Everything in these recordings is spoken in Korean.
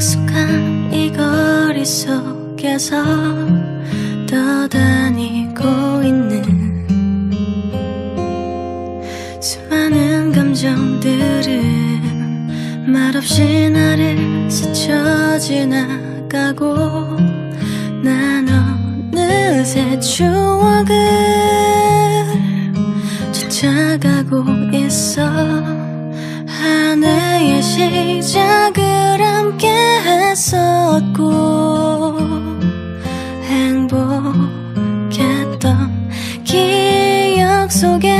익숙한 이 거리 속에서 떠다니고 있는 수많은 감정들은 말없이 나를 스쳐 지나가고 난 어느새 추억을 쫓아가고 있어. 하나의 시작을 함께 했었고 행복했던 기억 속에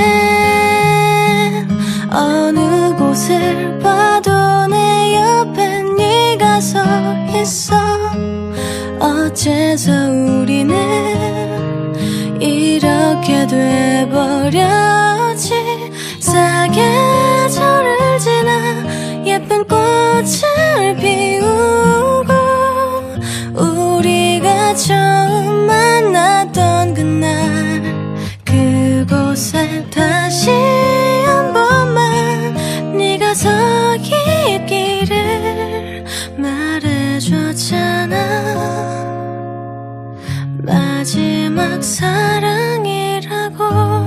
어느 곳을 봐도 내 옆에 네가 서 있어. 어째서 우리는 이렇게 돼버렸지. 사계절을 지나 예쁜 꽃을 피우고 우리가 처음 만났던 그날 그곳에 다시 한 번만 네가 서 있기를 말해줬잖아. 마지막 사랑이라고.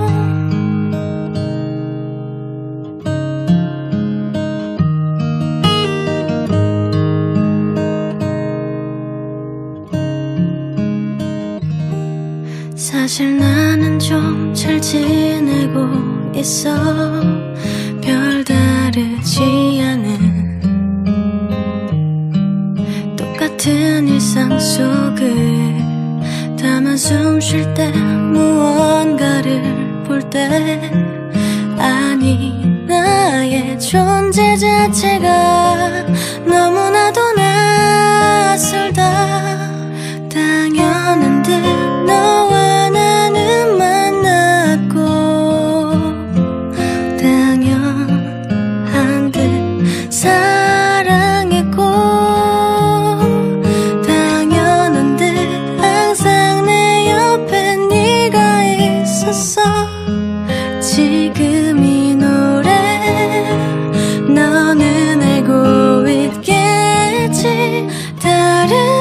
사실 나는 좀 잘 지내고 있어. 별다르지 않은 똑같은 일상 속을 다만 숨 쉴 때 무언가를 볼 때 아니 나의 존재 자체가 너무나도 낯설다. 당연한 듯 너와 나는 만났고 당연한 듯 사랑했고 당연한 듯 항상 내 옆에 네가 있었어. 지금 이 노래 너는 알고 있겠지. 다른